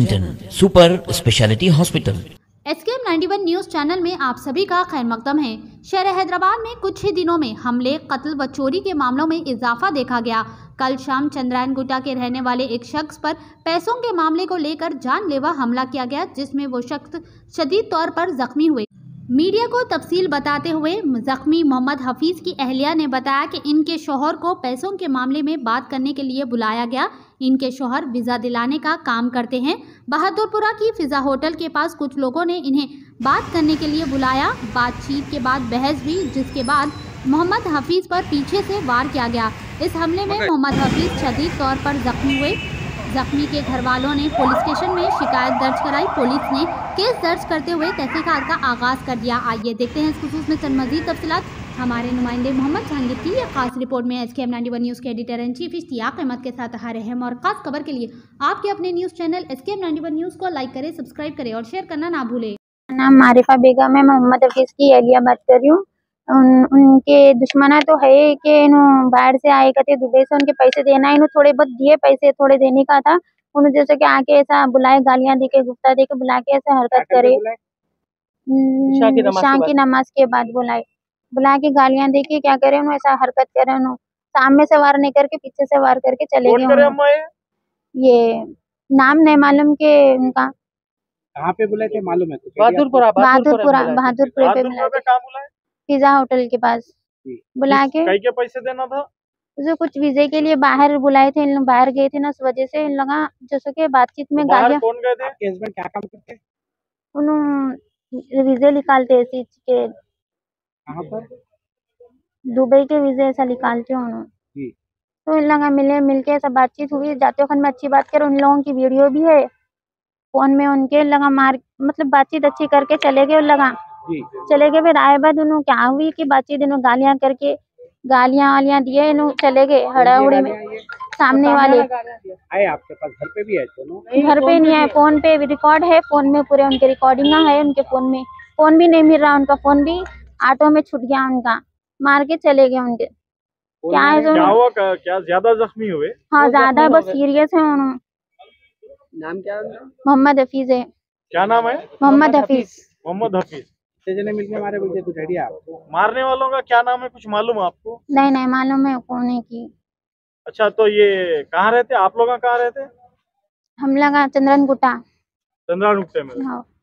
Wellington super speciality hospital. SKM 91 news channel में आप सभी का खैर मकदम है। शहर हैदराबाद में कुछ ही दिनों में हमले, कत्ल व चोरी के मामलों में इजाफा देखा गया। कल शाम चंद्रायन गुट्टा के रहने वाले एक शख्स पर पैसों के मामले को लेकर जानलेवा हमला किया गया, जिसमें वो शख्स शदीद तौर पर जख्मी हुए। मीडिया को तफसील बताते हुए जख्मी मोहम्मद हफीज की अहलिया ने बताया कि इनके शौहर को पैसों के मामले में बात करने के लिए बुलाया गया। इनके शौहर वीज़ा दिलाने का काम करते हैं। बहादुरपुरा की फिजा होटल के पास कुछ लोगों ने इन्हें बात करने के लिए बुलाया। बातचीत के बाद बहस हुई, जिसके बाद मोहम्मद हफीज पर पीछे से वार किया गया। इस हमले में मोहम्मद हफीज शदीद तौर पर जख्मी हुए। जख्मी के घर वालों ने पुलिस स्टेशन में शिकायत दर्ज कराई। पुलिस ने केस दर्ज करते हुए तहकीकात का आगाज कर दिया। आइए देखते हैं इस खुसूस में चंद मजीद तफसीलात हमारे नुमाइंदे मोहम्मद जहांगीर की एक खास रिपोर्ट में। SKM 91 न्यूज़ के editor in chief Ishtiaq Ahmad के साथ हारे हम और खास खबर के लिए आपके अपने न्यूज़ चैनल SKM 91 न्यूज़ को लाइक करें, सब्सक्राइब करें और शेयर करना ना भूलें। नाम मारिफा बेगम है। मोहम्मद हफीज की अहलिया बात कर रही हूँ। उनके दुश्मना तो है कि बाहर से आए थे, दुबई से उनके पैसे देना है। थोड़े बहुत दिए, पैसे थोड़े देने का था। उन्होंने जैसे कि आके ऐसा बुलाए, गालियां दे के, गुफ्ता दे के बुला के ऐसे हरकत करे। शाम की नमाज के बाद बुला के गालियां दे के क्या करे, उन्होंने ऐसा हरकत करे। उन्होंने सामने से वार नहीं करके पीछे से वार करके चले गए। ये नाम नहीं मालूम के उनका। कहाँ पे बुलाए थे मालूम है? बहादुरपुरा पे बुलाए, पिज्जा होटल के पास बुला के। कई के पैसे देना था? जो कुछ वीजे के लिए बाहर बुलाए थे, इन लोग बाहर गए थे ना, उस वजह से इन लोग जैसे कि बातचीत में गालियां। कौन गए थे? आपके हस्बैंड क्या काम करते हैं? उन्होंने वीजे निकालते ऐसी के। कहाँ पर? दुबई के वीजे ऐसा निकालते उन्होंने। तो इन लोग मिलके ऐसा बातचीत हुई। जाते वक्त में अच्छी बात करो, उन लोगों की वीडियो भी है फोन में। उनके लगा मार मतलब बातचीत अच्छी करके चले गए। लगा चले गए। फिर आए बाद उन्होंने क्या हुई कि बातचीत इन्होंने गालियां करके गालियां दिए, इन्होंने चले गए हड़ाहुड़ी में। सामने वाले आए आपके पास? घर पे भी आए थे? घर पे नहीं आए, फोन पे रिकॉर्ड है। फोन में पूरे उनके रिकॉर्डिंग है। उनके फोन में फोन भी नहीं मिल रहा। उनका फोन भी ऑटो में छूट गया। उनका मार के चले गए। उनके क्या है जो क्या ज्यादा जख्मी हुए? हाँ ज्यादा, बहुत सीरियस है। उन्होंने नाम क्या? मोहम्मद हफीज है। क्या नाम है? मोहम्मद हफीज। मोहम्मद हफीज। जने मिलके मारे बोलते कुछ आइडिया आपको? मारने वालों का क्या नाम है, कुछ मालूम है आपको? नहीं मालूम है कौन है की। अच्छा, तो ये कहाँ रहते? आप लोग कहाँ रहते? हम लगा चंद्रन गुट्टा। चंद्रान गुट्टे में। हाँ।